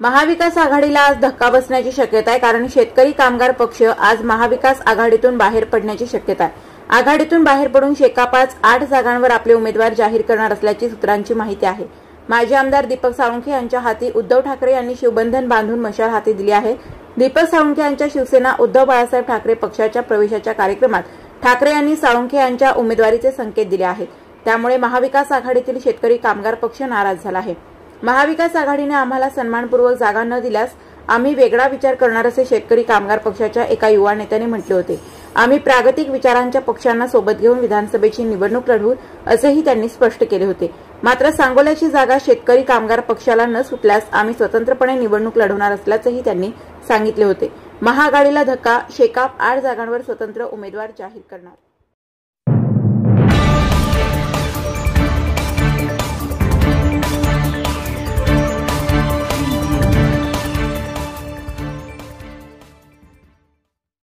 महाविकास आघाडीला आज धक्का बसण्याची शक्यता आहे, कारण शेतकरी कामगार पक्ष आज महाविकास आघाडीतून बाहेर पडण्याची शक्यता आहे। आघाडीतून बाहेर पडून शेकापच 8 जागांवर आपले उमेदवार जाहीर करणार असल्याची सूत्रांची माहिती आहे। माजी आमदार दीपक साळुंखे यांच्या हाती उद्धव ठाकरे यांनी शिवबंधन बांधून मशाल हाती दिली आहे। दीपक साळुंखे यांच्या शिवसेना उद्धव बाळासाहेब ठाकरे पक्षाच्या प्रवेशाच्या कार्यक्रमात ठाकरे यांनी साळुंखे यांच्या उमेदवारीचे संकेत दिले आहेत। त्यामुळे महाविकास आघाडीतील शेतकरी कामगार पक्ष नाराज झाला आहे। महाविकास आघाडीने आम्हाला सन्मानपूर्वक जागा न दिल्यास आम्ही वेगळा विचार करणार असे शेतकरी कामगार पक्षाच्या एका युवा नेत्याने म्हटले होते। आम्ही प्रागतिक विचारांच्या पक्षांना सोबत घेऊन विधानसभेची निवडणूक लढवू असेही त्यांनी स्पष्ट केले होते। मात्र सांगोल्याची जागा शेतकरी कामगार पक्षाला न सुटल्यास आम्ही स्वतंत्रपणे निवडणूक लढवणार असल्याचेही त्यांनी सांगितले होते। महाआघाडीला धक्का, शेकाप 8 जागांवर स्वतंत्र उमेदवार जाहीर करणार।